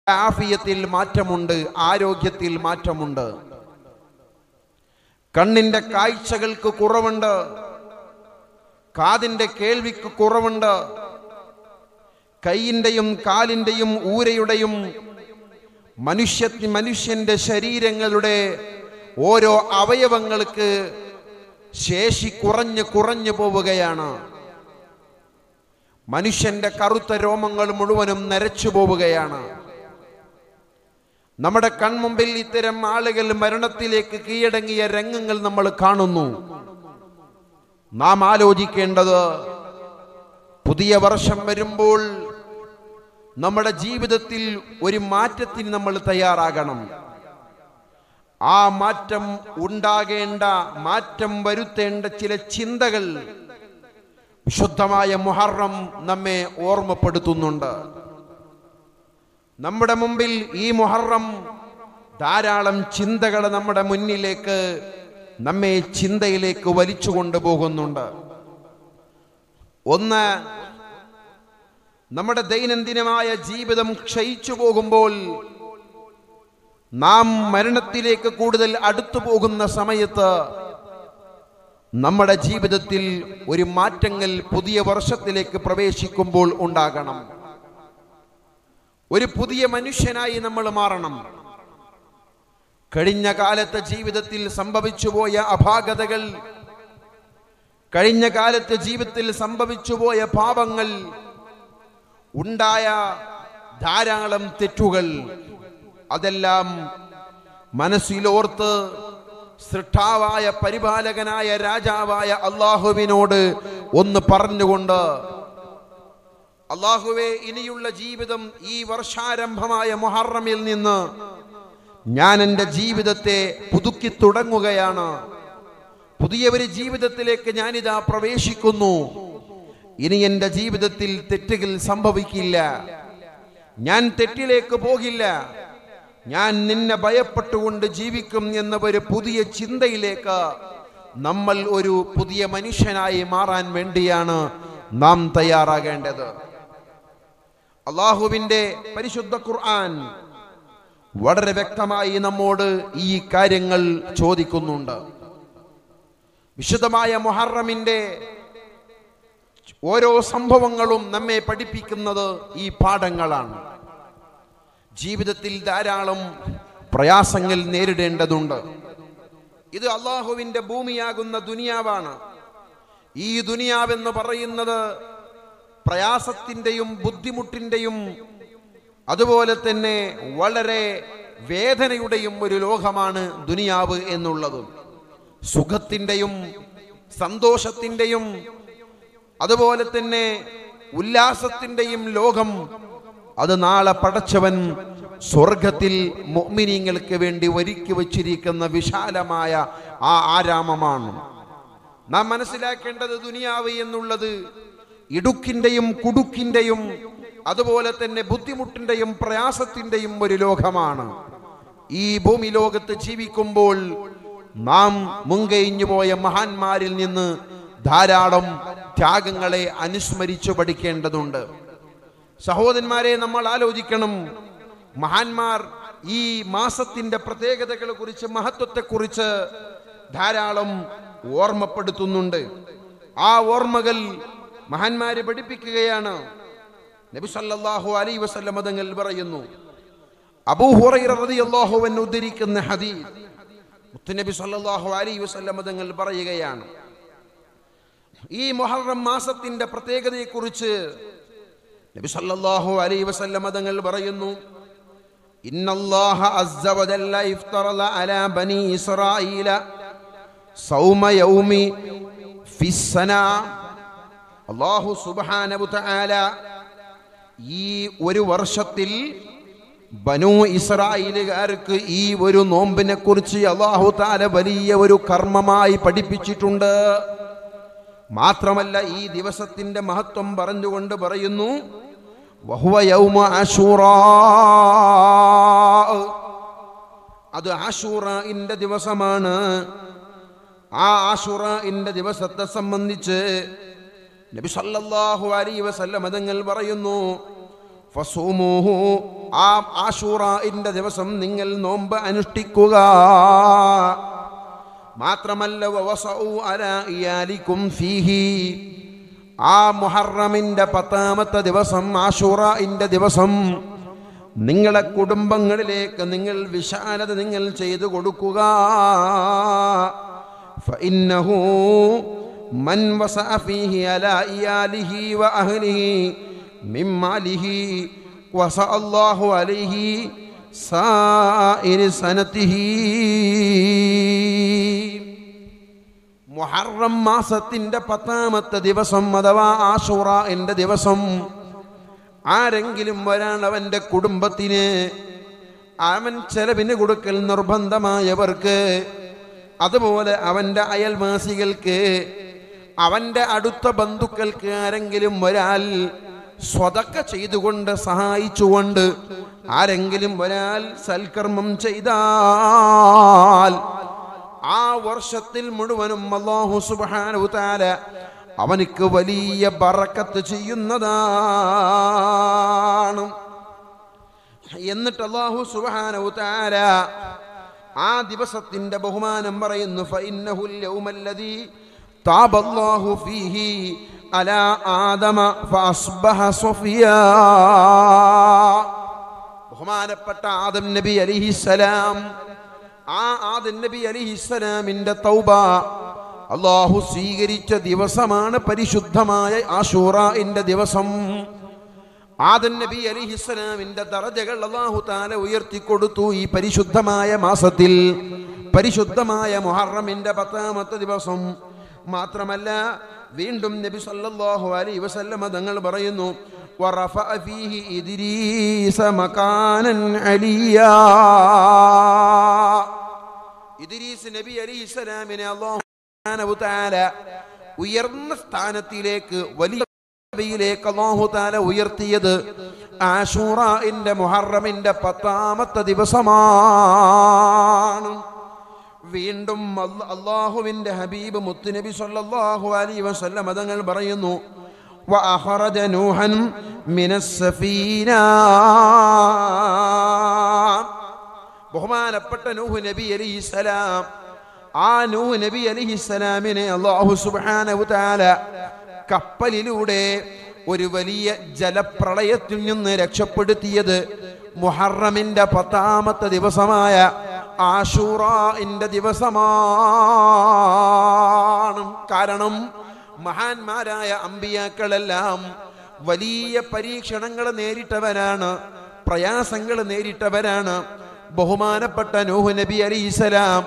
ആഫിയത്തിൽ മാറ്റമുണ്ട്, ആരോഗ്യത്തിൽ മാറ്റമുണ്ട്. കണ്ണിന്റെ കാഴ്ചകൾക്ക് കുറവുണ്ട്, കാതിന്റെ കേൾവിക്ക് കുറവുണ്ട്, കൈയിന്റെയും കാലിന്റെയും ഊരയുടെയും മനുഷ്യന്റെ ശരീരങ്ങളുടെ ഓരോ അവയവങ്ങൾക്ക് ശേഷി കുറഞ്ഞു പോവുകയാണ്. മനുഷ്യന്റെ കറുത്ത രോമങ്ങൾ മുഴുവനും നരച്ചു പോവുകയാണ്. നമ്മുടെ കൺമുമ്പിൽ ഇത്തരം ആളുകൾ മരണത്തിലേക്ക് കീഴടങ്ങിയ രംഗങ്ങൾ നമ്മൾ കാണുന്നു. നാം ആലോചിക്കേണ്ടത്, പുതിയ വർഷം വരുമ്പോൾ നമ്മുടെ ജീവിതത്തിൽ ഒരു മാറ്റത്തിന് നമ്മൾ തയ്യാറാകണം. ആ മാറ്റം ഉണ്ടാകേണ്ട, മാറ്റം വരുത്തേണ്ട ചില ചിന്തകൾ വിശുദ്ധമായ മുഹറം നമ്മെ ഓർമ്മപ്പെടുത്തുന്നുണ്ട്. നമ്മുടെ മുമ്പിൽ ഈ മുഹറം ധാരാളം ചിന്തകൾ നമ്മുടെ മുന്നിലേക്ക്, നമ്മെ ചിന്തയിലേക്ക് വലിച്ചു കൊണ്ടുപോകുന്നുണ്ട്. ഒന്ന്, നമ്മുടെ ദൈനംദിനമായ ജീവിതം ക്ഷയിച്ചു പോകുമ്പോൾ, നാം മരണത്തിലേക്ക് കൂടുതൽ അടുത്തു പോകുന്ന സമയത്ത് നമ്മുടെ ജീവിതത്തിൽ ഒരു മാറ്റങ്ങൾ പുതിയ വർഷത്തിലേക്ക് പ്രവേശിക്കുമ്പോൾ ഉണ്ടാകണം. ഒരു പുതിയ മനുഷ്യനായി നമ്മൾ മാറണം. കഴിഞ്ഞ കാലത്തെ ജീവിതത്തിൽ സംഭവിച്ചുപോയ അപാകതകൾ, കഴിഞ്ഞ കാലത്തെ ജീവിതത്തിൽ സംഭവിച്ചുപോയ പാപങ്ങൾ, ഉണ്ടായ ധാരാളം തെറ്റുകൾ, അതെല്ലാം മനസ്സിലോർത്ത് സൃഷ്ടാവായ പരിപാലകനായ രാജാവായ അള്ളാഹുവിനോട് ഒന്ന് പറഞ്ഞുകൊണ്ട്, അള്ളാഹുവേ, ഇനിയുള്ള ജീവിതം ഈ വർഷാരംഭമായ മുഹറമിൽ നിന്ന് ഞാൻ എൻ്റെ ജീവിതത്തെ പുതുക്കി തുടങ്ങുകയാണ്. പുതിയ ഒരു ജീവിതത്തിലേക്ക് ഞാനിതാ പ്രവേശിക്കുന്നു. ഇനി എൻ്റെ ജീവിതത്തിൽ തെറ്റുകൾ സംഭവിക്കില്ല, ഞാൻ തെറ്റിലേക്ക് പോകില്ല, ഞാൻ നിന്നെ ഭയപ്പെട്ടുകൊണ്ട് ജീവിക്കും എന്ന ഒരു പുതിയ ചിന്തയിലേക്ക് നമ്മൾ ഒരു പുതിയ മനുഷ്യനായി മാറാൻ വേണ്ടിയാണ് നാം തയ്യാറാകേണ്ടത്. അള്ളാഹുവിന്റെ പരിശുദ്ധ ഖുർആൻ വളരെ വ്യക്തമായി നമ്മോട് ഈ കാര്യങ്ങൾ ചോദിക്കുന്നുണ്ട്. വിശുദ്ധമായ മുഹറമിന്റെ ഓരോ സംഭവങ്ങളും നമ്മെ പഠിപ്പിക്കുന്നത് ഈ പാഠങ്ങളാണ്. ജീവിതത്തിൽ ധാരാളം പ്രയാസങ്ങൾ നേരിടേണ്ടതുണ്ട്. ഇത് അള്ളാഹുവിന്റെ ഭൂമിയാകുന്ന ദുനിയാവാണ്. ഈ ദുനിയാവെന്ന് പറയുന്നത് പ്രയാസത്തിന്റെയും ബുദ്ധിമുട്ടിന്റെയും അതുപോലെ തന്നെ വളരെ വേദനയുടെയും ഒരു ലോകമാണ് ദുനിയാവ് എന്നുള്ളത്. സുഖത്തിന്റെയും സന്തോഷത്തിന്റെയും അതുപോലെ തന്നെ ഉല്ലാസത്തിന്റെയും ലോകം, അത് നാളെ പടച്ചവൻ സ്വർഗത്തിൽ മുഅ്മിനീങ്ങൾക്ക് വേണ്ടി ഒരുക്കി വച്ചിരിക്കുന്ന വിശാലമായ ആ ആരാമമാണ്. നാം മനസ്സിലാക്കേണ്ടത്, ദുനിയാവ് എന്നുള്ളത് ഇടുക്കിന്റെയും കുടുക്കിന്റെയും അതുപോലെ തന്നെ ബുദ്ധിമുട്ടിന്റെയും പ്രയാസത്തിന്റെയും ഒരു ലോകമാണ്. ഈ ഭൂമി ലോകത്ത് ജീവിക്കുമ്പോൾ നാം മുൻകഴിഞ്ഞു പോയ മഹാന്മാരിൽ നിന്ന് ധാരാളം ത്യാഗങ്ങളെ അനുസ്മരിച്ചു പഠിക്കേണ്ടതുണ്ട്. സഹോദരന്മാരെ, നമ്മൾ ആലോചിക്കണം, മഹാന്മാർ ഈ മാസത്തിന്റെ പ്രത്യേകതകളെ കുറിച്ച്, മഹത്വത്തെക്കുറിച്ച് ധാരാളം ഓർമ്മപ്പെടുത്തുന്നുണ്ട്. ആ ഓർമ്മകൾ മഹാന്മാരെ പഠിപ്പിക്കുകയാണ്. നബി സല്ലല്ലാഹു അലൈഹി വസല്ലം തങ്ങൾ പറയുന്നു, അബൂ ഹുറൈറ റളിയല്ലാഹു അൻഹു ഉദ്ധരിക്കുന്ന ഹദീസ്, മുത്തുനബി സല്ലല്ലാഹു അലൈഹി വസല്ലം തങ്ങൾ പറയുകയാണ്, ഈ മുഹറം മാസത്തിന്റെ പ്രത്യേകതയെക്കുറിച്ച് നബി സല്ലല്ലാഹു അലൈഹി വസല്ലം തങ്ങൾ പറയുന്നു, ഇന്നല്ലാഹ അസ്സ വജല്ല ഇഫ്തറല അലാ ബനി ഇസ്രായീല സൗമ യൗമി ഫിസ്സന. അല്ലാഹു സുബ്ഹാനഹു തആല ഈ ഒരു വർഷത്തിൽ ബനൂ ഇസ്രായേലുകാർക്ക് ഈ ഒരു നോമ്പിനെ കുറിച്ച് അല്ലാഹു തആല വലിയ ഒരു കർമ്മമായി പഠിപ്പിച്ചിട്ടുണ്ട്. മാത്രമല്ല, ഈ ദിവസത്തിന്റെ മഹത്വം പറഞ്ഞുകൊണ്ട് പറയുന്നു, വഹുവ യൗമ ആശൂറാ, അത് ആശൂറയുടെ ദിവസമാണ്. ആ ആശൂറയുടെ ദിവസത്തെ സംബന്ധിച്ച് നബി സല്ലല്ലാഹു അലൈഹി വസല്ലം തങ്ങൾ പറയുന്നു, ഫസൂമുഹു, ആ ആശൂറയുടെ ദിവസം നിങ്ങൾ നോമ്പ് അനുഷ്ഠിക്കുക. മാത്രമല്ല വവസഉ അലാ ഇയാലികും ഫീഹി, ആ മുഹറമിന്റെ 10ാമത്തെ ദിവസം ആശൂറയുടെ ദിവസം നിങ്ങളെ കുടുംബങ്ങളിലേക്ക് നിങ്ങൾ വിശാലത നിങ്ങൾ ചെയ്തു കൊടുക്കുക. ഫഇന്നഹു മൻ വസഅ ഫീഹി അലാ ഇയാലിഹി വഅഹ്ലിഹി മിമ്മാലിഹി വസഅ അല്ലാഹു അലൈഹി സായിരി സനതിഹി. മുഹറം മാസത്തിന്റെ 10ാമത്തെ ദിവസം അഥവാ ആശൂറയുടെ ദിവസം ആരെങ്കിലും ഒരാൾ അവൻ്റെ കുടുംബത്തിന് അവൻ ചെലവിന് കൊടുക്കൽ നിർബന്ധമായവർക്ക്, അതുപോലെ അവൻ്റെ അയൽവാസികൾക്ക്, അവൻ്റെ അടുത്ത ബന്ധുക്കൾക്ക് ആരെങ്കിലും ഒരാൾ സ്വതക്ക ചെയ്തുകൊണ്ട് സഹായിച്ചുകൊണ്ട് ആരെങ്കിലും ഒരാൾ സൽക്കർമ്മം ചെയ്താൽ ആ വർഷത്തിൽ മുഴുവനും അല്ലാഹു സുബ്ഹാനഹു തആല അവനിക്ക് വലിയ ബറക്കത്ത് ചെയ്യുന്നതാണ്. എന്നിട്ട് അല്ലാഹു സുബ്ഹാനഹു തആല ആ ദിവസത്തിന്റെ ബഹുമാനം പറയുന്നു. ഫഇന്നഹുൽ യൗമല്ലദീ താബല്ലാഹു ഫീഹി അലാ ആദമ ഫഅസ്ബഹ സഫിയാ. ബഹുമാനപ്പെട്ട ആദം നബി അലൈഹിസ്സലാം, ആ ആദം നബി അലൈഹിസ്സലാമിന്റെ തൗബ അല്ലാഹു സ്വീകരിച്ച ദിവസമാണ് പരിശുദ്ധമായ ആശൂറയുടെ ദിവസം. ആദം നബി അലൈഹിസ്സലാമിന്റെ ദറജകൾ അല്ലാഹു തആല ഉയർത്തിക്കൊടുത്തു ഈ പരിശുദ്ധമായ മാസത്തിൽ, പരിശുദ്ധമായ മുഹറമിന്റെ 10ാമത്തെ ദിവസം. മാത്രമല്ല വീണ്ടും നബി സല്ലല്ലാഹു അലൈഹി വസല്ലമ തങ്ങൾ പറയുന്നു, വറഫഅ ഫീഹി ഇദ്രീസ മകാനൻ അലിയാ. ഇദ്രീസ് നബി അലൈഹിസ്സലാമിനെ അല്ലാഹു സുബ്ഹാനഹു തആല ഉയർന്ന സ്ഥാനത്തിലേക്ക്, വലിയ പദവിയിലേക്ക് അല്ലാഹു തആല ഉയർത്തിയത് ആശൂറയുടെ മുഹറമിന്റെ 10ാമത്തെ ദിവസമാണ്. വീണ്ടും അല്ലാഹുവിന്റെ ഹബീബ് മുത്തുനബി സല്ലല്ലാഹു അലൈഹി വസല്ലം തങ്ങൾ പറയുന്നു, വഅഖറജ നൂഹൻ മിനസ് സഫീന. ബഹുമാനപ്പെട്ട നൂഹ് നബി അലൈഹിസ്സലാം, ആ നൂഹ് നബി അലൈഹിസ്സലാമിനെ അല്ലാഹു സുബ്ഹാനഹു തആല കപ്പലിലൂടെ ഒരു വലിയ ജലപ്രളയത്തിൽ നിന്ന് രക്ഷപ്പെടുത്തിയത് മുഹറമിന്റെ 10ാമത്തെ ദിവസമായ ആശൂറയുടെ ദിവസമാണ്. കാരണം മഹാന്മാരായ അമ്പിയാക്കളെല്ലാം വലിയ പരീക്ഷണങ്ങൾ നേരിട്ടവരാണ്, പ്രയാസങ്ങൾ നേരിട്ടവരാണ്. ബഹുമാനപ്പെട്ട നൂഹ് നബി അലൈഹിസ്സലാം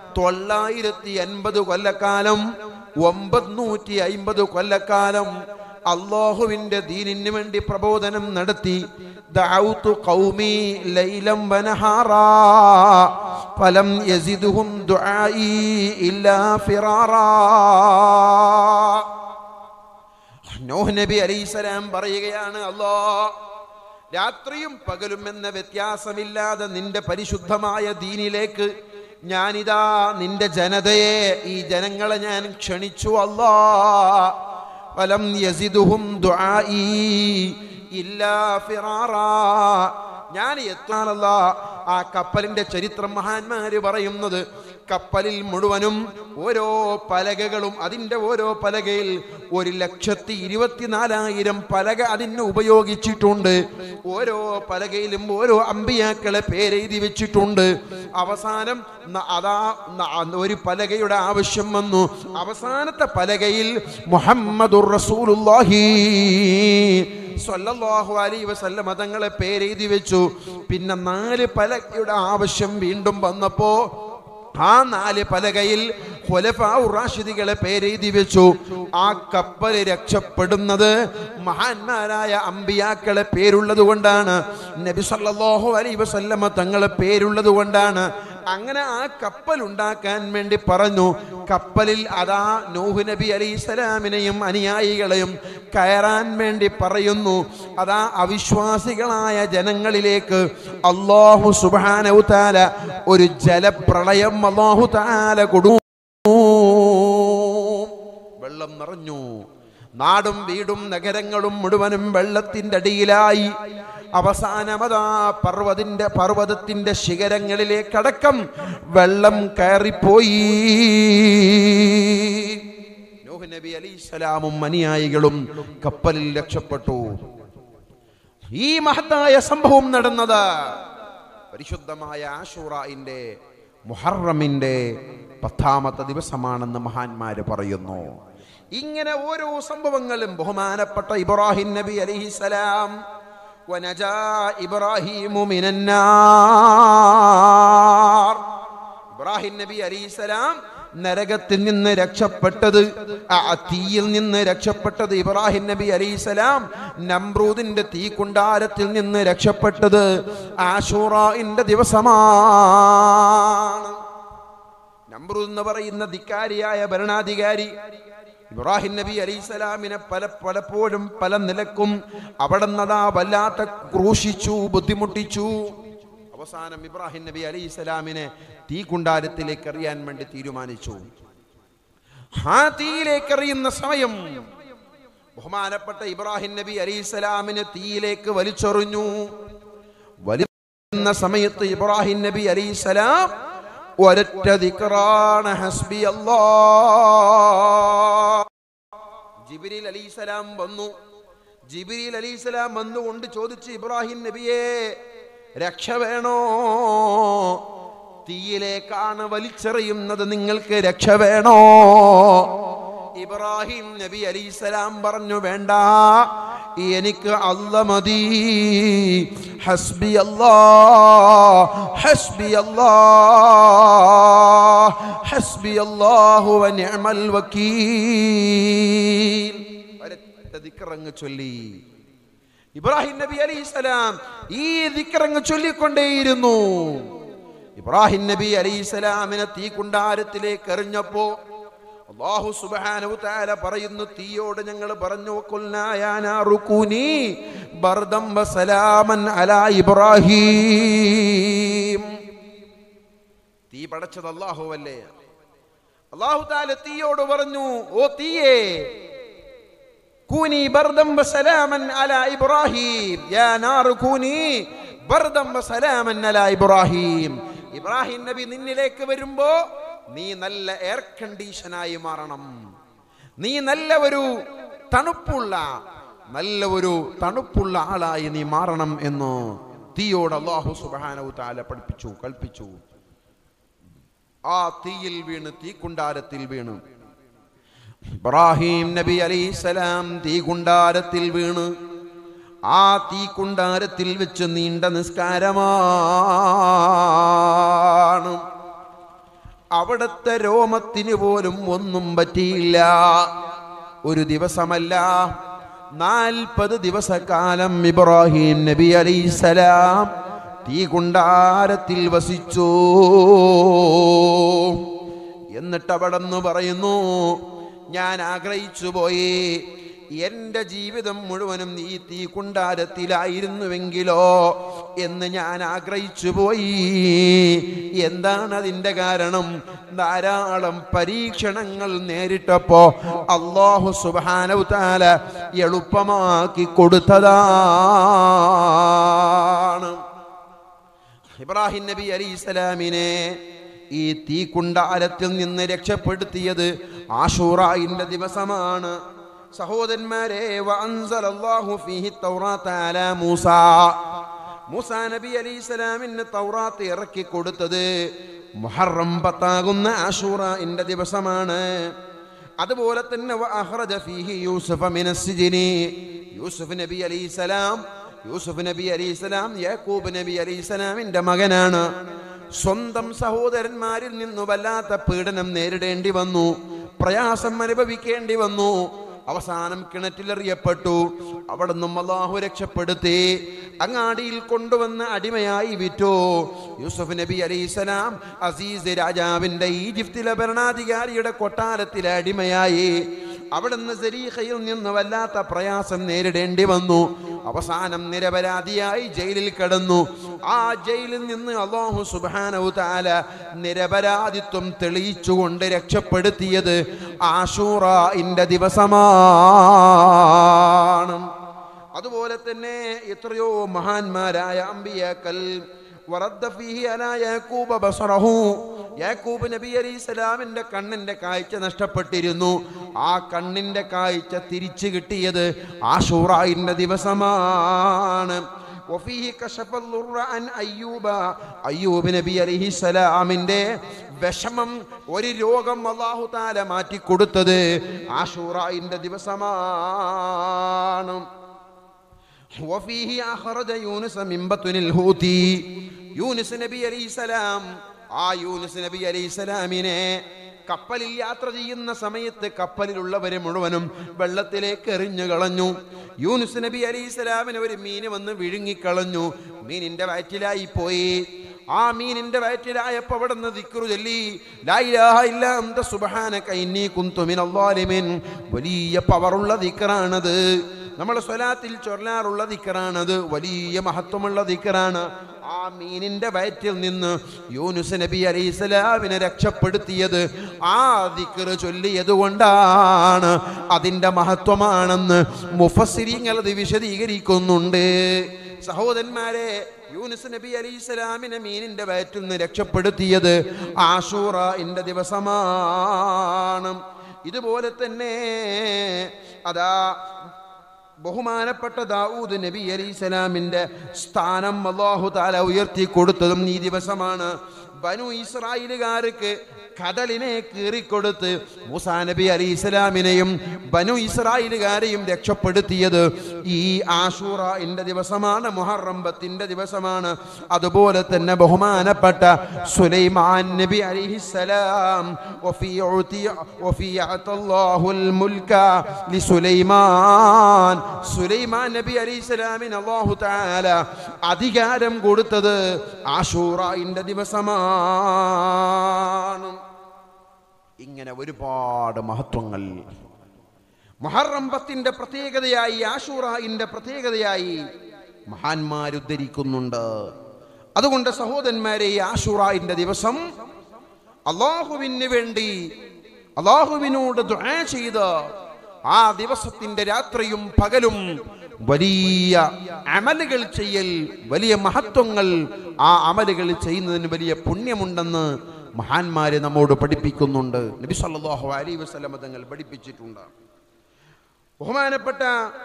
950 കൊല്ലക്കാലം, 950 കൊല്ലക്കാലം അല്ലാഹുവിന്റെ ദീനിന് വേണ്ടി പ്രബോധനം നടത്തി. ദഅൗതു ഖൗമി ലൈലൻ വനഹാറാ ഫലം യസിദുഹും ദുആഇ ഇല്ലാ ഫിറാറാ. നൂഹ് നബി അലൈഹിസ്സലാം പറയുകയാണ്, അല്ലാഹ് രാത്രിയും പകലും എന്ന വ്യത്യാസമില്ലാതെ നിന്റെ പരിശുദ്ധമായ ദീനിലേക്ക് ഞാനിതാ നിന്റെ ജനതയെ, ഈ ജനങ്ങളെ ഞാൻ ക്ഷണിച്ചു. അല്ലാഹ് ഫലം യസിദുഹും ദുആഇ ഇല്ലാ ഫിറാറാ. ഞാൻ എത്താനല്ല. ആ കപ്പലിന്റെ ചരിത്രം മഹാന്മാര് പറയുന്നത്, കപ്പലിൽ മുഴുവനും ഓരോ പലകകളും, അതിൻ്റെ ഓരോ പലകയിൽ 1,24,000 പലക അതിന് ഉപയോഗിച്ചിട്ടുണ്ട്. ഓരോ പലകയിലും ഓരോ അമ്പിയാക്കളെ പേരെഴുതി വെച്ചിട്ടുണ്ട്. അവസാനം ഒരു പലകയുടെ ആവശ്യം വന്നു. അവസാനത്തെ പലകയിൽ മുഹമ്മദുർ റസൂലുള്ളാഹി സ്വല്ലല്ലാഹു അലൈഹി വസല്ലം തങ്ങളെ പേരെഴുതി വെച്ചു. പിന്നെ 4 പലകയുടെ ആവശ്യം വീണ്ടും വന്നപ്പോ ആ 4 പലകയിൽ ഖുലഫാഉർ റാഷിദുകളെ പേരെഴുതി വെച്ചു. ആ കപ്പൽ രക്ഷപ്പെടുന്നത് മഹാന്മാരായ അമ്പിയാക്കളെ പേരുള്ളത് കൊണ്ടാണ്, നബി സല്ലല്ലാഹു അലൈഹി വസല്ലമ തങ്ങളെ പേരുള്ളത് കൊണ്ടാണ്. അങ്ങനെ ആ കപ്പൽ ഉണ്ടാക്കാൻ വേണ്ടി പറഞ്ഞു. കപ്പലിൽ അതാ നൂഹ് നബി അലൈഹിസ്സലാമിനെയും അനുയായികളെയും കയറാൻ വേണ്ടി പറയുന്നു. അതാ അവിശ്വാസികളായ ജനങ്ങളിലേക്ക് അല്ലാഹു സുബ്ഹാനഹു തആല ഒരു ജലപ്രളയം അല്ലാഹു തആല കൊടുത്തു. വെള്ളം നിറഞ്ഞു. നാടും വീടും നഗരങ്ങളും മുഴുവനും വെള്ളത്തിൻ്റെ അടിയിലായി. അവസാനമതാ പർവ്വതത്തിന്റെ ശിഖരങ്ങളിലേക്കടക്കം വെള്ളം കയറിപ്പോയി. നൂഹ് നബി അലൈഹിസ്സലാമും അനുയായികളും കപ്പലിൽ രക്ഷപ്പെട്ടു. ഈ മഹത്തായ സംഭവം നടന്നത് പരിശുദ്ധമായ ആശൂറയുടെ മുഹറമിന്റെ 10ാമത്തെ ദിവസമാണെന്ന് മഹാന്മാര് പറയുന്നു. ഇങ്ങനെ ഓരോ സംഭവങ്ങളും ബഹുമാനപ്പെട്ട ഇബ്രാഹിം നബി അലൈഹിസ്സലാം വനജാ ഇബ്രാഹീമു മിനന്നാർ, ഇബ്രാഹിം നബി അലൈഹിസ്സലാം നരകത്തിൽ നിന്ന് രക്ഷപ്പെട്ടത്, തീയിൽ നിന്ന് രക്ഷപ്പെട്ടത് ഇബ്രാഹിം നബി അലൈഹിസ്സലാം നമ്രൂദിന്റെ തീക്കുണ്ടാരത്തിൽ നിന്ന് രക്ഷപ്പെട്ടത് ആശൂറയുടെ ദിവസമാണ്. നമ്രൂദ് എന്ന് പറയുന്ന ധിക്കാരിയായ ഭരണാധികാരി ഇബ്രാഹിം നബി അലൈഹിസ്സലാമിനെ പലപ്പോഴും പല നിലക്കും അവിടെ നിന്നതാ വല്ലാത്ത ക്രൂശിച്ചു, ബുദ്ധിമുട്ടിച്ചു. അവസാനം ഇബ്രാഹിം നബി അലൈഹിസ്സലാമിനെ തീക്കുണ്ടാരത്തിലേക്ക് എറിയാൻ വേണ്ടി തീരുമാനിച്ചു. ആ തീയിലേക്ക് എറിയുന്ന സമയം ബഹുമാനപ്പെട്ട ഇബ്രാഹിം നബി അലൈഹിസ്സലാമിനെ തീയിലേക്ക് വലിച്ചെറിഞ്ഞു. വലിക്കുന്ന സമയത്ത് ഇബ്രാഹിം നബി അലൈഹിസ്സലാം ഒരൊറ്റ ദിക്റാണ്, ഹസ്ബി അല്ലാഹ്. ജിബ്രീൽ അലൈഹിസ്സലാം വന്നു. ജിബ്രീൽ അലൈഹിസ്സലാം വന്നുകൊണ്ട് ചോദിച്ചു, ഇബ്രാഹിം നബിയെ രക്ഷ വേണോ? തീയിലേക്കാണ് വലിച്ചെറിയുന്നത്, നിങ്ങൾക്ക് രക്ഷ വേണോ? ഇബ്രാഹിം നബി അലൈഹിസ്സലാം പറഞ്ഞു, വേണ്ട, എനിക്ക് അല്ലാഹ് മതി. ഹസ്ബി അല്ലാഹ്, ഹസ്ബി അല്ലാഹ്, ഹസ്ബി അല്ലാഹു വ നിഅമൽ വകീൽ. ഒരൊറ്റ ദിക്റങ്ങ് ചൊല്ലി ഇബ്രാഹിം നബി അലൈഹിസ്സലാം ഈ ദിക്റങ്ങ് ചൊല്ലിക്കൊണ്ടേയിരുന്നു. ഇബ്രാഹിം നബി അലൈഹിസ്സലാമിനെ തീക്കുണ്ടാരത്തിലേക്ക് എറിഞ്ഞപ്പോ അല്ലാഹു സുബ്ഹാനഹു തആല പറയുന്നു, തീയോട് ഞങ്ങൾ പറഞ്ഞു, ഖുൽനാ യാ നാറു കൂനി ബർദം വസലാമൻ അലാ ഇബ്രാഹിം. തീ പടച്ചത് അല്ലാഹുവല്ലേ. അല്ലാഹു തആല തീയോട് പറഞ്ഞു, ഓ തീയേ, കൂനി ബർദം വസലാമൻ അലാ ഇബ്രാഹിം, യാ നാറു കൂനി ബർദം വസലാമൻ അലാ ഇബ്രാഹിം. ഇബ്രാഹിം നബി നിന്നിലേക്ക് വരുമ്പോ നീ നല്ല എയർ കണ്ടീഷനായി മാറണം, നീ നല്ല ഒരു തണുപ്പുള്ള ആളായി നീ മാറണം എന്ന് തീയോട് അല്ലാഹു സുബ്ഹാനഹു തആല കൽപ്പിച്ചു. ആ തീയിൽ വീണ്, തീക്കുണ്ടാരത്തിൽ വീണ് ഇബ്രാഹിം നബി അലൈഹിസ്സലാം തീക്കുണ്ടാരത്തിൽ വീണ് ആ തീക്കുണ്ടാരത്തിൽ വെച്ച് നീണ്ട നിസ്കാരമാണ്. അവിടത്തെ രോമത്തിന് പോലും ഒന്നും പറ്റിയില്ല. ഒരു ദിവസമല്ല, 40 ദിവസക്കാലം ഇബ്രാഹിം നബി അലൈഹിസ്സലാം തീകുണ്ടാരത്തിൽ വസിച്ചു. എന്നിട്ട് അവിടെ നിന്ന് പറയുന്നു, ഞാൻ ആഗ്രഹിച്ചു പോയി, എന്റെ ജീവിതം മുഴുവനും ഈ തീക്കുണ്ടാരത്തിലായിരുന്നുവെങ്കിലോ എന്ന് ഞാൻ ആഗ്രഹിച്ചു പോയി. എന്താണ് അതിൻ്റെ കാരണം? ധാരാളം പരീക്ഷണങ്ങൾ നേരിട്ടപ്പോ അല്ലാഹു സുബ്ഹാനഹു തആല എളുപ്പമാക്കി കൊടുത്തതാണ്. ഇബ്രാഹിം നബി അലൈഹിസ്സലാമിനെ ഈ തീക്കുണ്ടാരത്തിൽ നിന്ന് രക്ഷപ്പെടുത്തിയത് ആശൂറയുടെ ദിവസമാണ്. സഹോദരന്മാരെ, വഅൻസലല്ലാഹു ഫീഹി തൗറാത്ത അലാ മൂസ നബി അലൈഹിസ്സലാമിന് തൗറാത്ത് ഇറക്കി കൊടുത്തത് മുഹറം 10 ആശൂറയുടെ ദിവസമാണ്. അതുപോലെ തന്നെ വഅഖ്റജ ഫീഹി യൂസുഫ മിനസ്സിജ്നി, യൂസുഫ് നബി അലൈഹിസ്സലാം യാക്കൂബ് നബി അലൈഹിസ്സലാമിന്റെ മകനാണ്. സ്വന്തം സഹോദരന്മാരിൽ നിന്ന് വല്ലാത്ത പീഡനം നേരിടേണ്ടി വന്നു, പ്രയാസം അനുഭവിക്കേണ്ടി വന്നു. അവസാനം കിണറ്റിലെറിയപ്പെട്ടു. അവിടെ നിന്നും അല്ലാഹു രക്ഷപ്പെടുത്തി. അങ്ങാടിയിൽ കൊണ്ടുവന്ന് അടിമയായി വിറ്റു. യൂസുഫ് നബി അലൈഹിസ്സലാം അസീസ് രാജാവിന്റെ ഈജിപ്തിലെ ഭരണാധികാരിയുടെ കൊട്ടാരത്തിലെ അടിമയായി. അവിടുന്ന് സരീഖയിൽ നിന്ന് വല്ലാത്ത പ്രയാസം നേരിടേണ്ടി വന്നു. അവസാനം നിരപരാധിയായി ജയിലിൽ കിടന്നു. ആ ജയിലിൽ നിന്ന് അല്ലാഹു സുബ്ഹാനഹു തആല നിരപരാധിത്വം തെളിയിച്ചുകൊണ്ട് രക്ഷപ്പെടുത്തിയത് ആശൂറയുടെ ദിവസമാണ്. അതുപോലെ തന്നെ എത്രയോ മഹാന്മാരായ അമ്പിയാക്കൾ യാക്കൂബ് നബി അലൈഹിസ്സലാമിന്റെ കണ്ണിന്റെ കാഴ്ച നഷ്ടപ്പെട്ടിരുന്നു. ആ കണ്ണിന്റെ കാഴ്ച തിരിച്ചു കിട്ടിയത് ആശൂറായിന്റെ ദിവസമാണ്. അയ്യൂബ് നബി അലൈഹിസ്സലാമിന്റെ വിഷമം, ഒരു രോഗം അല്ലാഹു തആല മാറ്റിക്കൊടുത്തത് ആശൂറായിന്റെ ദിവസമാണ്. യൂനുസ് നബി അലൈഹിസ്സലാം, ആ യൂനുസ് നബി അലൈഹിസ്സലാമിനെ കപ്പലിൽ യാത്ര ചെയ്യുന്ന സമയത്ത് കപ്പലിലുള്ളവരെ മുഴുവനും വെള്ളത്തിലേക്ക് എറിഞ്ഞു കളഞ്ഞു. യൂനുസ് നബി അലൈഹിസ്സലാമിനെ ഒരു മീന് വന്ന് വിഴുങ്ങിക്കളഞ്ഞു. മീനിന്റെ വയറ്റിലായി പോയി. ആ മീനിന്റെ വയറ്റിലായപ്പോ അവിടെ നിന്ന് ദിക്റ് ചൊല്ലി, ലാ ഇലാഹ ഇല്ലാ അൻത സുബ്ഹാനക ഇന്നി കുന്തു മിനൽ ളാലിമീൻ. വലിയ പവറുള്ള ദിക്റാണത്. നമ്മൾ സ്വലാത്തിൽ ചൊല്ലാറുള്ള ദിക്റാണത്. വലിയ മഹത്വമുള്ള ദിക്റാണ്. ആ മീനിന്റെ വയറ്റിൽ നിന്ന് യൂനുസ് നബി അലൈഹിസ്സലാമിനെ രക്ഷപ്പെടുത്തിയത് ആ ദിക്റ് ചൊല്ലിയത് കൊണ്ടാണ്. അതിന്റെ മഹത്വമാണെന്ന് മുഫസ്സിരീങ്ങൾ അത് വിശദീകരിക്കുന്നുണ്ട്. സഹോദരന്മാരെ, യൂനുസ് നബി അലൈഹിസ്സലാമിനെ മീനിന്റെ വയറ്റിൽ നിന്ന് രക്ഷപ്പെടുത്തിയത് ആശൂറാഇന്റെ ദിവസമാണ്. ഇതുപോലെ തന്നെ അതാ ബഹുമാനപ്പെട്ട ദാവൂദ് നബി അലൈഹിസ്സലാമിന്റെ സ്ഥാനം അല്ലാഹു തആല ഉയർത്തി കൊടുത്തതും ഈ ദിവസമാണ്. ബനു ഇസ്രായേലുകാർക്ക് കടലിനെ കീറിക്കൊടുത്ത് മൂസാ നബി അലൈഹിസ്സലാമിനെയും ബനു ഇസ്രായേലുകാരെയും രക്ഷപ്പെടുത്തിയത് ഈ ആശൂറാഇന്റെ ദിവസമാണ്, മുഹറം 10ന്റെ ദിവസമാണ്. അതുപോലെ തന്നെ ബഹുമാനപ്പെട്ട സുലൈമാൻ നബി അലൈഹിസ്സലാം, സുലൈമാൻ നബി അലൈഹിസ്സലാമിന് അല്ലാഹു തആല അധികാരം കൊടുത്തത് ആശൂറാഇന്റെ ദിവസമാണ്. ഇങ്ങനെ ഒരുപാട് മഹത്വങ്ങൾ മുഹറം 10ന്റെ പ്രത്യേകതയായി, ആശൂറാഇന്റെ പ്രത്യേകതയായി മഹാന്മാരുദ്ധരിക്കുന്നുണ്ട്. അതുകൊണ്ട് സഹോദരന്മാരെ, ഈ ആശൂറാഇന്റെ ദിവസം അല്ലാഹുവിന് വേണ്ടി അല്ലാഹുവിനോട് ദുആ ചെയ്ത് ആ ദിവസത്തിന്റെ രാത്രിയും പകലും വലിയ അമലുകൾ ചെയ്യൽ, വലിയ മഹത്വങ്ങൾ, ആ അമലുകൾ ചെയ്യുന്നതിന് വലിയ പുണ്യമുണ്ടെന്ന് മഹാന്മാരെ നമ്മോട് പഠിപ്പിക്കുന്നുണ്ട്. നബി സല്ലല്ലാഹു അലൈഹി വസല്ലം തങ്ങൾ പഠിപ്പിച്ചിട്ടുണ്ട്. ബഹുമാനപ്പെട്ട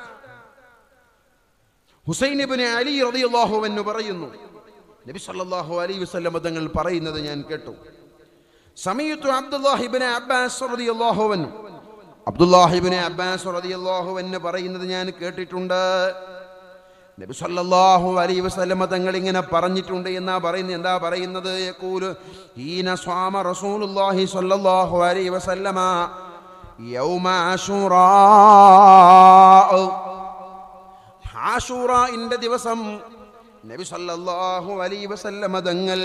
ഹുസൈൻ ഇബ്നു അലി റളിയല്ലാഹു അൻഹു പറയുന്നു, നബി സല്ലല്ലാഹു അലൈഹി വസല്ലം തങ്ങൾ പറയുന്നത് ഞാൻ കേട്ടു. സമയത്തു അബ്ദുല്ലാഹി ഇബ്നു അബ്ബാസ് റളിയല്ലാഹു അൻഹു, അബ്ദുല്ലാഹി ഇബ്നു അബ്ബാസ് റളിയല്ലാഹു അൻഹു പറയുന്നത് ഞാൻ കേട്ടിട്ടുണ്ട്. നബി സല്ലല്ലാഹു അലൈഹി വസല്ലം തങ്ങൾ ഇങ്ങനെ പറഞ്ഞിട്ടുണ്ട്. എന്താ പറയുന്നത്? യഖൂലു ഹീന സ്വാമ റസൂലുള്ളാഹി സല്ലല്ലാഹു അലൈഹി വസല്ലമ യൗമ ആശൂറാ. ആശൂറാഇന്റെ ദിവസം നബി സല്ലല്ലാഹു അലൈഹി വസല്ലം തങ്ങൾ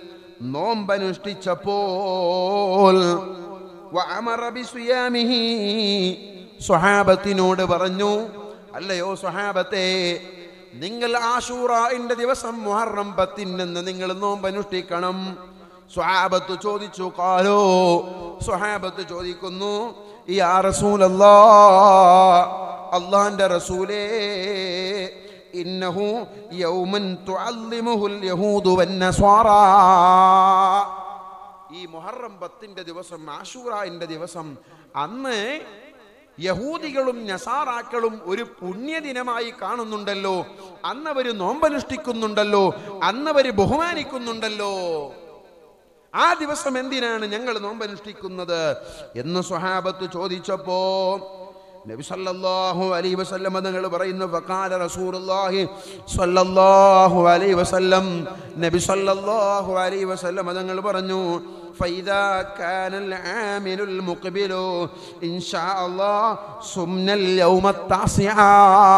നോമ്പനുഷ്ഠിച്ചപ്പോൾ വഅമറ ബിസിയാമിഹി, സ്വഹാബത്തിനോട് പറഞ്ഞു, അല്ലയോ സ്വഹാബത്തെ, നിങ്ങൾ ആശൂറാഇന്റെ ദിവസം മുഹറം 10 നിങ്ങൾ നോമ്പനുഷ്ഠിക്കണം. സ്വഹാബത്ത് ചോദിച്ചു, ഖാലോ, സ്വഹാബത്ത് ചോദിക്കുന്നു, യാ റസൂലല്ലാഹ്, അല്ലാഹുവിന്റെ റസൂലേ, ഇന്നഹു യൗമൻ തുഅല്ലിമുഹുൽ യഹൂദു വന്നസ്വാറാ. ഈ മുഹറം 10ന്റെ ദിവസം, ആശൂറാഇന്റെ ദിവസം, അന്ന് യഹൂദികളും നസാറാക്കളും ഒരു പുണ്യദിനമായി കാണുന്നുണ്ടല്ലോ, അന്നവർ നോമ്പനുഷ്ഠിക്കുന്നുണ്ടല്ലോ, അന്നവർ ബഹുമാനിക്കുന്നുണ്ടല്ലോ. ആ ദിവസം എന്തിനാണ് ഞങ്ങൾ നോമ്പനുഷ്ഠിക്കുന്നത് എന്ന് സ്വഹാബത്ത് ചോദിച്ചപ്പോ നബി സല്ലല്ലാഹു അലൈഹി വസല്ലം തങ്ങൾ പറയുന്നു, ഫഖാല റസൂലുള്ളാഹി സല്ലല്ലാഹു അലൈഹി വസല്ലം, നബി സല്ലല്ലാഹു അലൈഹി വസല്ലം തങ്ങൾ പറഞ്ഞു, ഫൈദാ കാനൽ ആമിലുൽ മുഖ്ബിലു ഇൻഷാ അല്ലാഹ് സുംനൽ യൗമത് താസിആ.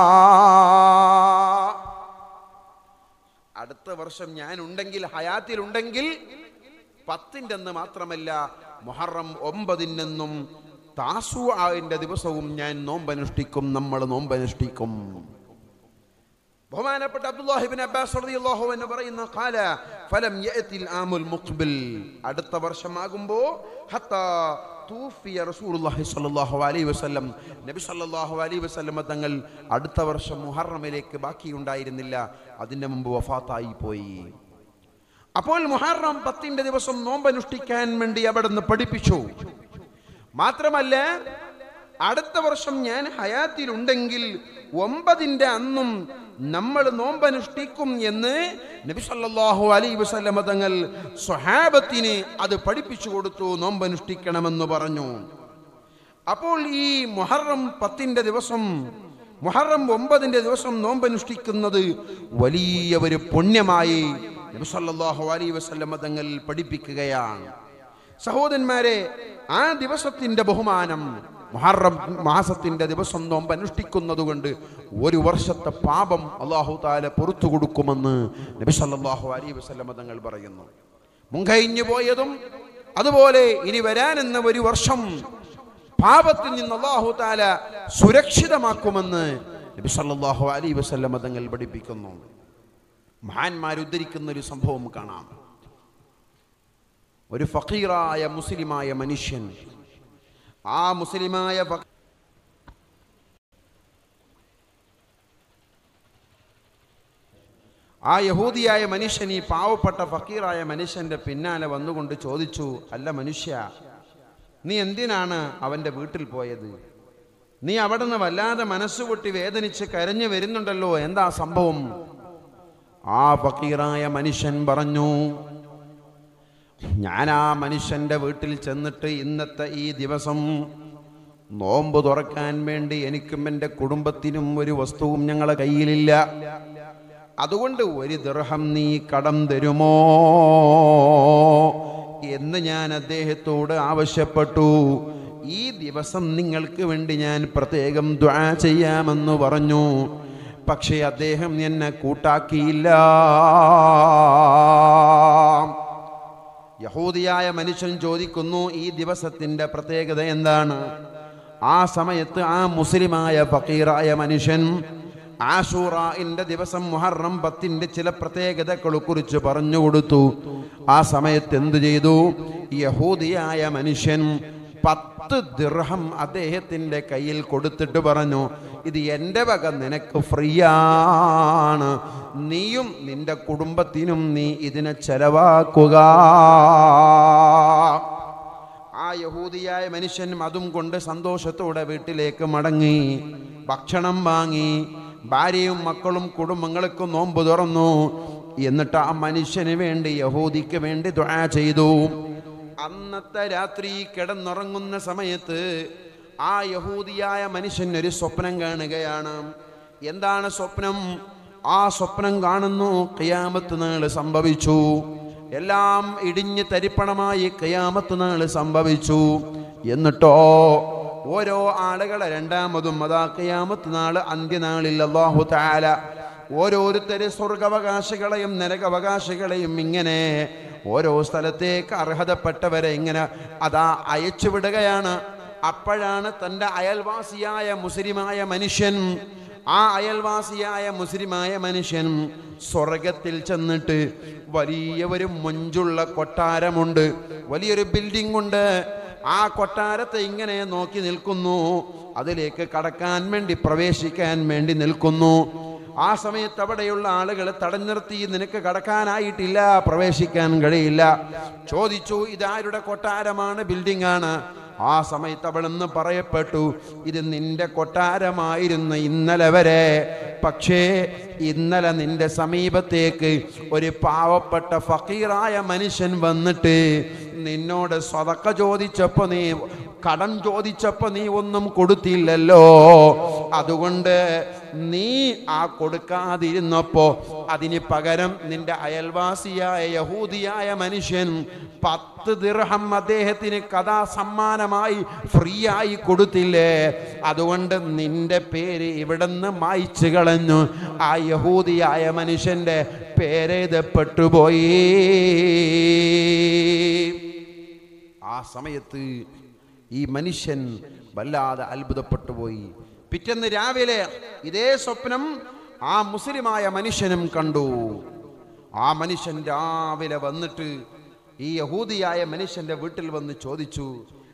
അടുത്ത വർഷം ഞാൻ ഉണ്ടെങ്കിൽ, ഹയാത്തിലുണ്ടെങ്കിൽ 10ന്റെ അന്ന് മാത്രമല്ല, മുഹറം 9 താസുആഇന്റെ ദിവസവും ഞാൻ നോമ്പനുഷ്ഠിക്കും, നമ്മൾ നോമ്പനുഷ്ഠിക്കും. ബഹുമാനപ്പെട്ട അബ്ദുല്ലാഹി ഇബ്നു അബ്ബാസ് റളിയല്ലാഹു അൻഹു പറയുന്നു, ഖാല ഫലം യഅതിൽ ആമുൽ മുഖ്ബിൽ, അടുത്ത വർഷമാകുമ്പോൾ ഹത്താ തൂഫിയ റസൂലുള്ളാഹി സ്വല്ലല്ലാഹു അലൈഹി വസല്ലം, നബി സല്ലല്ലാഹു അലൈഹി വസല്ലം തങ്ങൾ അടുത്ത വർഷം മുഹറമിലേക്ക് ബാക്കിയുണ്ടായിരുന്നില്ല, അതിൻ്റെ മുമ്പ് വഫാത്തായി പോയി. അപ്പോൾ മുഹറം 10 ദിവസം നോമ്പനുഷ്ഠിക്കാൻ വേണ്ടി അവിടുന്ന് പഠിപ്പിച്ചു. മാത്രമല്ല അടുത്ത വർഷം ഞാൻ ഹയാത്തിലുണ്ടെങ്കിൽ 9 അന്നും നമ്മൾ നോമ്പനുഷ്ഠിക്കും എന്ന് നബി സല്ലല്ലാഹു അലൈഹി വസല്ലം തങ്ങൾ സ്വഹാബത്തിന് അത് പഠിപ്പിച്ചു കൊടുത്തു. നോമ്പനുഷ്ഠിക്കണമെന്ന് പറഞ്ഞു. അപ്പോൾ ഈ മുഹറം 10 ദിവസം, മുഹറം 9 ദിവസം നോമ്പനുഷ്ഠിക്കുന്നത് വലിയ ഒരു പുണ്യമായി നബി സല്ലല്ലാഹു അലൈഹി വസല്ലം തങ്ങൾ പഠിപ്പിക്കുകയാണ്. സഹോദരന്മാരെ, ആ ദിവസത്തിന്റെ ബഹുമാനം, മുഹറം മാസത്തിന്റെ ദിവസം നോമ്പ് അനുഷ്ഠിക്കുന്നത് കൊണ്ട് 1 വർഷത്തെ പാപം അല്ലാഹു തആല പുറത്തു കൊടുക്കുമെന്ന് നബി സല്ലല്ലാഹു അലൈഹി വസല്ലം തങ്ങൾ പറയുന്നു. മുൻകഴിഞ്ഞു പോയതും അതുപോലെ ഇനി വരാനെന്ന 1 വർഷം പാപത്തിൽ നിന്ന് അല്ലാഹു തആല സുരക്ഷിതമാക്കുമെന്ന് നബി സല്ലല്ലാഹു അലൈഹി വസല്ലം തങ്ങൾ പഠിപ്പിക്കുന്നു. മഹാന്മാർ ഉദ്ധരിക്കുന്ന ഒരു സംഭവം കാണാം. ഒരു ഫഖീറായ മുസ്ലിമായ മനുഷ്യൻ, ആ മുസ്ലിമായ ആ യഹൂദിയായ മനുഷ്യൻ ഈ പാവപ്പെട്ട ഫക്കീറായ മനുഷ്യന്റെ പിന്നാലെ വന്നുകൊണ്ട് ചോദിച്ചു, അല്ല മനുഷ്യ, നീ എന്തിനാണ് അവന്റെ വീട്ടിൽ പോയത്? നീ അവിടെ നിന്ന് വല്ലാതെ മനസ്സുപൊട്ടി വേദനിച്ച് കരഞ്ഞു വരുന്നുണ്ടല്ലോ, എന്താ സംഭവം? ആ ഫക്കീറായ മനുഷ്യൻ പറഞ്ഞു, ഞാൻ ആ മനുഷ്യന്റെ വീട്ടിൽ ചെന്നിട്ട് ഇന്നത്തെ ഈ ദിവസം നോമ്പ് തുറക്കാൻ വേണ്ടി എനിക്കും എൻ്റെ കുടുംബത്തിനും ഒരു വസ്തുവും ഞങ്ങളെ കയ്യിലില്ല, അതുകൊണ്ട് 1 ദിർഹം നീ കടം തരുമോ എന്ന് ഞാൻ അദ്ദേഹത്തോട് ആവശ്യപ്പെട്ടു. ഈ ദിവസം നിങ്ങൾക്ക് വേണ്ടി ഞാൻ പ്രത്യേകം ദുആ ചെയ്യാമെന്ന് പറഞ്ഞു. പക്ഷേ അദ്ദേഹം എന്നെ കൂട്ടാക്കിയില്ല. യഹൂദിയായ മനുഷ്യൻ ചോദിക്കുന്നു, ഈ ദിവസത്തിന്റെ പ്രത്യേകത എന്താണ്? ആ സമയത്ത് ആ മുസ്ലിമായ ഫഖീറായ മനുഷ്യൻ ആശൂറാന്റെ ദിവസം മുഹറം 10 ചില പ്രത്യേകതകളെ കുറിച്ച് പറഞ്ഞു കൊടുത്തു. ആ സമയത്ത് എന്തു ചെയ്തു? യഹൂദിയായ മനുഷ്യൻ 10 ദിർഹം അദ്ദേഹത്തിന്റെ കയ്യിൽ കൊടുത്തിട്ട് പറഞ്ഞു, ഇത് എൻ്റെ വക നിനക്ക് ഫ്രീയാണ്, നീയും നിന്റെ കുടുംബത്തിനും നീ ഇതിനെ ചെലവാക്കുക. ആ യഹൂദിയായ മനുഷ്യൻ അതും കൊണ്ട് സന്തോഷത്തോടെ വീട്ടിലേക്ക് മടങ്ങി, ഭക്ഷണം വാങ്ങി, ഭാര്യയും മക്കളും കുടുംബങ്ങൾക്കും നോമ്പ് തുറന്നു. എന്നിട്ട് ആ മനുഷ്യന് വേണ്ടി, യഹൂദിക്ക് വേണ്ടി ദുആ ചെയ്തു. അന്നത്തെ രാത്രി കിടന്നുറങ്ങുന്ന സമയത്ത് ആ യഹൂദിയായ മനുഷ്യൻ ഒരു സ്വപ്നം കാണുകയാണ്. എന്താണ് സ്വപ്നം? ആ സ്വപ്നം കാണുന്നു, ഖിയാമത്ത് നാൾ സംഭവിച്ചു, എല്ലാം ഇടിഞ്ഞ് തരിപ്പണമായി ഖിയാമത്ത് നാൾ സംഭവിച്ചു. എന്നിട്ടോ ഓരോ ആളുകളെ രണ്ടാമതും അതാ ഖിയാമത്ത് നാൾ അന്ത്യനാളിൽ അല്ലാഹു തആല ഓരോരുത്തരെ സ്വർഗാവകാശികളെയും നരകാവകാശികളെയും ഇങ്ങനെ ഓരോ സ്ഥലത്തേക്ക് അർഹതപ്പെട്ടവരെ ഇങ്ങനെ അതാ അയച്ചു വിടുകയാണ്. അപ്പോഴാണ് തൻ്റെ അയൽവാസിയായ മുസ്ലിമായ മനുഷ്യൻ, ആ അയൽവാസിയായ മുസ്ലിമായ മനുഷ്യൻ സ്വർഗത്തിൽ ചെന്നിട്ട് വലിയ ഒരു മൊഞ്ചുള്ള കൊട്ടാരമുണ്ട്, വലിയൊരു ബിൽഡിംഗ് ഉണ്ട്. ആ കൊട്ടാരത്തെ ഇങ്ങനെ നോക്കി നിൽക്കുന്നു, അതിലേക്ക് കടക്കാൻ വേണ്ടി, പ്രവേശിക്കാൻ വേണ്ടി നിൽക്കുന്നു. ആ സമയത്ത് അവിടെയുള്ള ആളുകൾ തടഞ്ഞു നിർത്തി, നിനക്ക് കടക്കാനായിട്ടില്ല, പ്രവേശിക്കാൻ കഴിയില്ല. ചോദിച്ചു, ഇതാരുടെ കൊട്ടാരമാണ്, ബിൽഡിംഗ് ആണ്? ആ സമയത്ത് അവിടുന്ന് പറയപ്പെട്ടു, ഇത് നിന്റെ കൊട്ടാരമായിരുന്നു ഇന്നലെ വരെ, പക്ഷേ ഇന്നലെ നിന്റെ സമീപത്തേക്ക് ഒരു പാവപ്പെട്ട ഫക്കീറായ മനുഷ്യൻ വന്നിട്ട് നിന്നോട് സദഖ ചോദിച്ചപ്പോൾ, നീ കടം ചോദിച്ചപ്പോൾ നീ ഒന്നും കൊടുത്തില്ലല്ലോ, അതുകൊണ്ട് നീ ആ കൊടുക്കാതിരുന്നപ്പോ അതിന് പകരം നിന്റെ അയൽവാസിയായ യഹൂദിയായ മനുഷ്യൻ 10 ദിർഹം അദ്ദേഹത്തിന് കഥാ സമ്മാനമായി ഫ്രീ ആയി കൊടുത്തില്ലേ, അതുകൊണ്ട് നിന്റെ പേര് ഇവിടുന്ന് മായ്ച്ചു കളഞ്ഞു. ആ യഹൂദിയായ മനുഷ്യന്റെ പേരെഴുതപ്പെട്ടുപോയി. ആ സമയത്ത് ഈ മനുഷ്യൻ വല്ലാതെ അത്ഭുതപ്പെട്ടു പോയി. പിറ്റേന്ന് രാവിലെ ഇതേ സ്വപ്നം ആ മുസ്ലിമായ മനുഷ്യനും കണ്ടു. ആ മനുഷ്യൻ രാവിലെ വന്നിട്ട് ഈ യഹൂദിയായ മനുഷ്യന്റെ വീട്ടിൽ വന്ന് ചോദിച്ചു,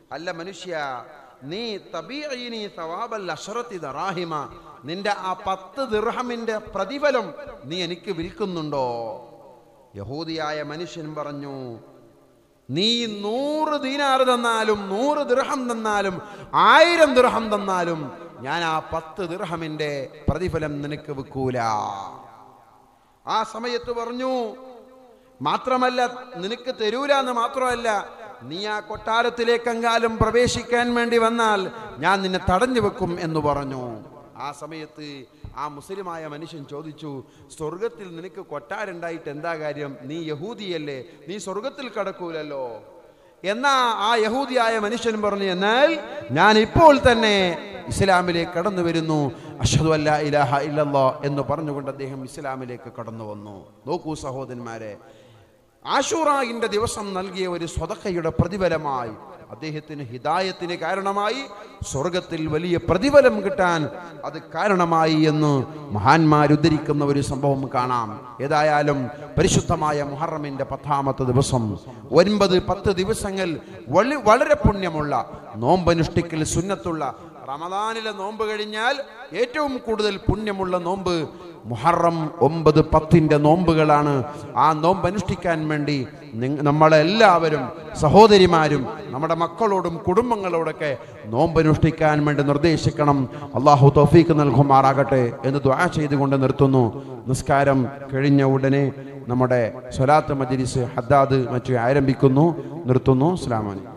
അല്ല മനുഷ്യ, നീ തബീഇനി സവാബൽ അശ്റത്തി ദറാഹിമ, നിന്റെ ആ 10 ദിർഹമിന്റെ പ്രതിഫലം നീ എനിക്ക് വിൽക്കുന്നുണ്ടോ? യഹൂദിയായ മനുഷ്യൻ പറഞ്ഞു, നീ 100 ദീനാർ തന്നാലും 100 ദിർഹം തന്നാലും 1000 ദിർഹം തന്നാലും ഞാൻ ആ 10 ദിർഹമിന്റെ പ്രതിഫലം നിനക്ക് വെക്കൂല. ആ സമയത്ത് പറഞ്ഞു, മാത്രമല്ല നിനക്ക് തരൂല എന്ന് മാത്രമല്ല, നീ ആ കൊട്ടാരത്തിലേക്കെങ്കാലും പ്രവേശിക്കാൻ വേണ്ടി വന്നാൽ ഞാൻ നിന്നെ തടഞ്ഞു വെക്കും എന്ന് പറഞ്ഞു. ആ സമയത്ത് ആ മുസ്ലിമായ മനുഷ്യൻ ചോദിച്ചു, സ്വർഗത്തിൽ നിനക്ക് കൊട്ടാരുണ്ടായിട്ട് എന്താ കാര്യം? നീ യഹൂദിയല്ലേ, നീ സ്വർഗത്തിൽ കടക്കൂലല്ലോ. എന്നാ ആ യഹൂദിയായ മനുഷ്യൻ പറഞ്ഞു, എന്നാൽ ഞാൻ ഇപ്പോൾ തന്നെ ഇസ്ലാമിലേക്ക് കടന്നു വരുന്നു, അഷ്ഹദു അല്ലാ ഇലാഹ ഇല്ലല്ലാഹ് എന്ന് പറഞ്ഞുകൊണ്ട് അദ്ദേഹം ഇസ്ലാമിലേക്ക് കടന്നു വന്നു. നോക്കൂ സഹോദരന്മാരെ, ആശൂറായിന്റെ ദിവസം നൽകിയ ഒരു സ്വതക്കയുടെ പ്രതിഫലമായി അദ്ദേഹത്തിന് ഹിദായത്തിന് കാരണമായി, സ്വർഗത്തിൽ വലിയ പ്രതിഫലം കിട്ടാൻ അത് കാരണമായി എന്ന് മഹാന്മാരുദ്ധരിക്കുന്ന ഒരു സംഭവം കാണാം. ഏതായാലും പരിശുദ്ധമായ മുഹറമിന്റെ 10ാമത്തെ ദിവസം 9-10 ദിവസങ്ങൾ വളരെ പുണ്യമുള്ള നോമ്പനുഷ്ഠിക്കൽ സുന്നത്തുള്ള റമദാനിലെ നോമ്പ് കഴിഞ്ഞാൽ ഏറ്റവും കൂടുതൽ പുണ്യമുള്ള നോമ്പ് മുഹറം 9-10 നോമ്പുകളാണ്. ആ നോമ്പ് അനുഷ്ഠിക്കാൻ വേണ്ടി നമ്മളെല്ലാവരും സഹോദരിമാരും നമ്മുടെ മക്കളോടും കുടുംബങ്ങളോടൊക്കെ നോമ്പനുഷ്ഠിക്കാൻ വേണ്ടി നിർദ്ദേശിക്കണം. അള്ളാഹു തൗഫീഖ് നൽകുമാറാകട്ടെ എന്ന് ദുആ ചെയ്തുകൊണ്ട് നിർത്തുന്നു. നിസ്കാരം കഴിഞ്ഞ ഉടനെ നമ്മുടെ സ്വലാത്ത് മജ്ലിസ് ഹദ്ദാദ് മറ്റും ആരംഭിക്കുന്നു. നിർത്തുന്നു. അസ്സലാമു അലൈക്കും.